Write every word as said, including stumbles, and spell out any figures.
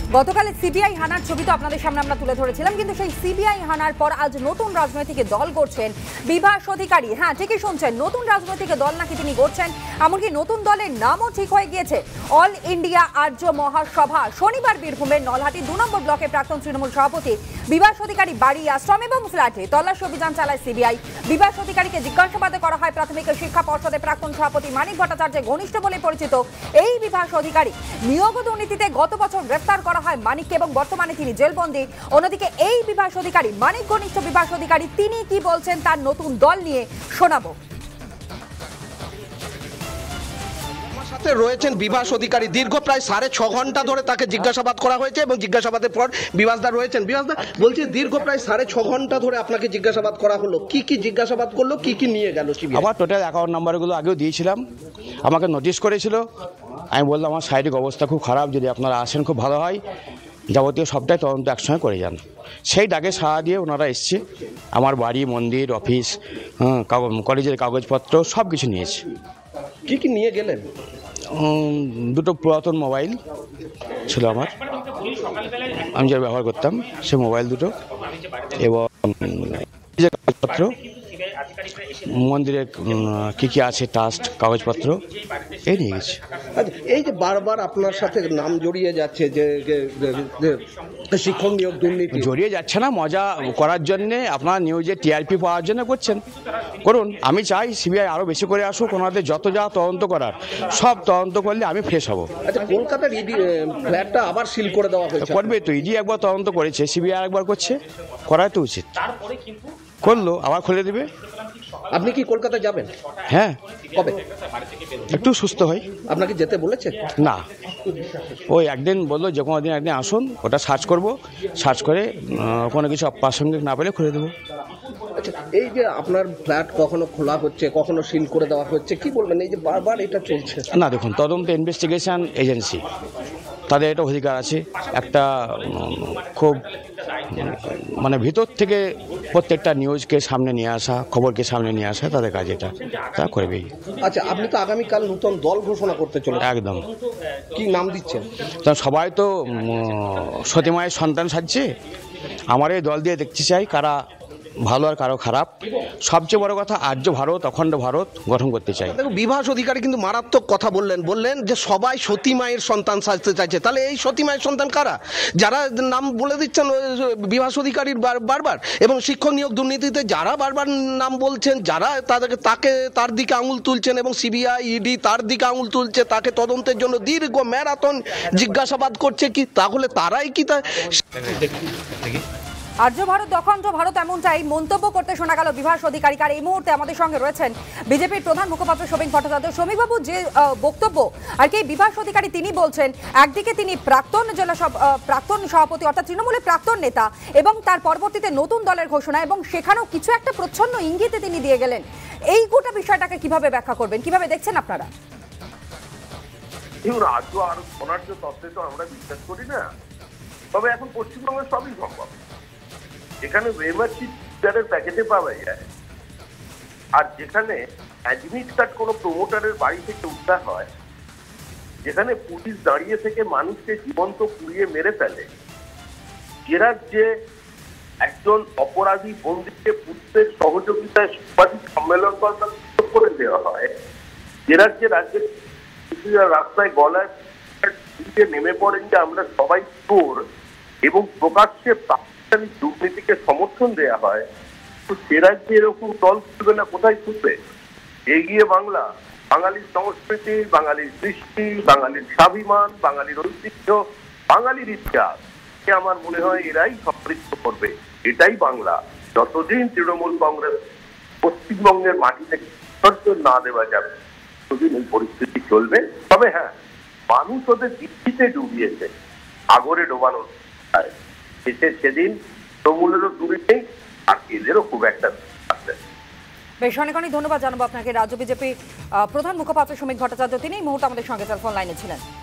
গতকাল সিবিআই হানার ছবি তো আপনাদের সামনে আমরা তুলে ধরেছিলাম, কিন্তু সেই সিবিআই হানার পর আজ নতুন রাজনৈতিক দল গড়ছেন বিভাস অধিকারী। হ্যাঁ, ঠিকই শুনছেন, নতুন রাজনৈতিক দল নাকি তিনি গড়ছেন, এমনকি নতুন দলের নামও ঠিক হয়ে গিয়েছে, অল ইন্ডিয়া আর্য মহাসভা। শনিবার বীরভূমের নলহাটি দু নম্বর ব্লকে প্রাক্তন তৃণমূল সভাপতি বিভাস অধিকারী বাড়ি, আশ্রম এবং ফ্ল্যাটে তল্লাশি অভিযান চালায় সিবিআই। বিভাস অধিকারীকে জিজ্ঞাসাবাদ করা হয় প্রাথমিক শিক্ষা পর্ষদের প্রাক্তন সভাপতি মানিক ভট্টাচার্যের ঘনিষ্ঠ বলে পরিচিত এই বিভাস অধিকারী। নিয়োগ দুর্নীতিতে গত বছর গ্রেফতার করা হয় মানিককে এবং বর্তমানে তিনি জেলবন্দী। অন্যদিকে এই বিভাস অধিকারী, মানিক ঘনিষ্ঠ বিভাস অধিকারী, তিনি কি বলছেন তার নতুন দল নিয়ে শোনাবো। সাথে রয়েছেন বিভাস অধিকারী। দীর্ঘ প্রায় সাড়ে ছ ঘন্টা ধরে তাকে জিজ্ঞাসাবাদ করা হয়েছে এবং জিজ্ঞাসাবাদের পর বিভাসদা রয়েছেন। বিভাসদা বলছি, দীর্ঘ প্রায় সাড়ে ছ ঘন্টা ধরে আপনাকে জিজ্ঞাসাবাদ করা হলো, কি কি জিজ্ঞাসাবাদ করলো, কি কি নিয়ে গেল? আমার টোটাল অ্যাকাউন্ট নাম্বারগুলো আগেও দিয়েছিলাম, আমাকে নোটিশ করেছিল। আমি বললাম আমার শারীরিক অবস্থা খুব খারাপ, যদি আপনারা আসেন খুব ভালো হয়, যাবতীয় সবটাই তদন্ত একসঙ্গে করে যান। সেই ডাকে সাড়া দিয়ে ওনারা এসছে, আমার বাড়ি, মন্দির, অফিস, কলেজের কাগজপত্র সব কিছু নিয়েছে। কি কি নিয়ে গেলেন? দুটো পুরাতন মোবাইল ছিল আমার, আমি যা ব্যবহার করতাম সে মোবাইল দুটো, এবং কাগজপত্র, মন্দিরের কী কী আছে ট্রাস্ট কাগজপত্র এই নিয়ে গেছে। আচ্ছা, এই যে বারবার আপনার সাথে নাম জড়িয়ে যাচ্ছে যে শিক্ষক নিয়োগ দুর্নীতি, জড়িয়ে যাচ্ছে না, মজা করার জন্যে, আপনার নিউজে টিআরপি পাওয়ার জন্য করছেন, করুন। আমি চাই সিবিআই আরও বেশি করে আসুক, ওনাদের যত যা তদন্ত করার সব তদন্ত করলে আমি ফ্রেশ হব। আচ্ছা, কলকাতার ইডি ফ্ল্যাটটা আবার সিল করে দেওয়া হয়েছে। করবে তো, ইডি একবার তদন্ত করেছে, সিবিআই একবার করছে, করাই তো উচিত। করলো আবার খুলে দেবে। আপনি কি কলকাতা যাবেন? হ্যাঁ। কবে? একটু সুস্থ হই। আপনাকে যেতে বলেছে? না, ওই একদিন বললো যে কোনো দিন একদিন আসুন, ওটা সার্চ করব, সার্চ করে কোনো কিছু অপ্রাসঙ্গিক না পেলে খুলে দেবো। আচ্ছা, এই যে আপনার ফ্ল্যাট কখনো খোলা হচ্ছে, কখনো সিল করে দেওয়া হচ্ছে, কি বলবেন এই যে বারবার এটা চলছে? না দেখুন, তদন্ত ইনভেস্টিগেশন এজেন্সি, তাদের এটা অধিকার আছে, একটা খুব মানে ভিতর থেকে প্রত্যেকটা নিউজকে সামনে নিয়ে আসা, খবরকে সামনে নিয়ে আসা তাদের কাজ, এটা তা করবেই। আচ্ছা, আপনি তো আগামীকাল নতুন দল ঘোষণা করতে চলেছেন। একদম। কি নাম দিচ্ছেন? তা সবাই তো সতীমায়ের সন্তান সাজছে, আমার এই দল দিয়ে দেখতে চাই কারা ভালো আর কারো খারাপ। সবচেয়ে বড় কথা, আর্য ভারত, অখণ্ড ভারত গঠন করতে চাই। দেখো, বিভাস অধিকারী কিন্তু মারাত্মক কথা বললেন, বললেন যে সবাই সতী মায়ের সন্তান সাজতে চাইছে। তাহলে এই সতী মায়ের সন্তান কারা, যারা নাম বলে দিচ্ছেন বিভাস অধিকারীর বারবার, এবং শিক্ষক নিয়োগ দুর্নীতিতে যারা বারবার নাম বলছেন, যারা তাদেরকে তাকে তার দিকে আঙুল তুলছেন, এবং সিবিআই ইডি তার দিকে আঙুল তুলছে, তাকে তদন্তের জন্য দীর্ঘ ম্যারাথন জিজ্ঞাসাবাদ করছে, কি তাহলে তারাই কি তা আর্য ভারত অখণ্ড ভারত এমনটাই মন্তব্য করতে শোনা গেল বিভাস অধিকারীকে। আর এই মুহূর্তে আমাদের সঙ্গে রয়েছেন বিজেপির প্রধান মুখপাত্র শ্রমিক ভট্টাচার্য। শ্রমিকবাবু, যে বক্তব্য আর কি বিভাস অধিকারী তিনি বলছেন, একদিকে তিনি প্রাক্তন জেলা প্রাক্তন সভাপতি অর্থাৎ তৃণমূলের প্রাক্তন নেতা, এবং তার পরবর্তীতে নতুন দলের ঘোষণা, এবং সেখানেও কিছু একটা প্রচ্ছন্ন ইঙ্গিতে তিনি দিয়ে গেলেন। এই গোটা বিষয়টাকে কিভাবে ব্যাখ্যা করবেন, কিভাবে দেখছেন আপনারা? আর্য আর অনার্য তত্ত্বে তো আমরা বিশ্বাস করি না, তবে এখন পশ্চিমবঙ্গের সবই সম্ভব। যেখানে মেম্বারশিপের প্যাকেটে পাওয়া যায়, আর যেখানে অ্যাডমিট কার্ড কোনো প্রমোটারের বাড়ি থেকে উদ্ধার হয়, যেখানে পুলিশ দাঁড়িয়ে থেকে মানুষকে জীবন্ত পুড়িয়ে মেরে ফেলে, যে রাজ্যে একজন অপরাধী বন্দীকে পুলিশের সহযোগিতায় সাংবাদিক সম্মেলন করে দেওয়া হয়, যে রাজ্যে রাজ্যের রাস্তায় গলায় নেমে পড়েন যে আমরা সবাই চোর, এবং প্রকাশ্যে দুর্নীতিকে সমর্থন দেওয়া হয়, তো সে রাজ্যে এরকম দল খুলবে না, কোথায় খুলবে? এগিয়ে বাংলা, বাঙালির সংস্কৃতি, বাঙালির সৃষ্টি, বাঙালির স্বাভিমান, বাঙালির ঐতিহ্য, বাঙালির ইতিহাস, আমার মনে হয় এরাই সমৃদ্ধ করবে। এটাই বাংলা। যতদিন তৃণমূল কংগ্রেস পশ্চিমবঙ্গের মাটিতে বিসর্জন না দেওয়া যাবে, ততদিন এই পরিস্থিতি চলবে। তবে হ্যাঁ, মানুষ ওদের দিল্লিতে ডুবিয়েছে, আগরে ডোবানো সেদিন তৃণমূলেরও দূরে নেই, আর এদেরও খুব একটা। বেশ, অনেক অনেক ধন্যবাদ জানাবো আপনাকে রাজ্য বিজেপি প্রধান মুখপাত্র শ্রমিক ভট্টাচার্য, তিনি এই মুহূর্তে আমাদের সঙ্গে টেলিফোন লাইনে ছিলেন।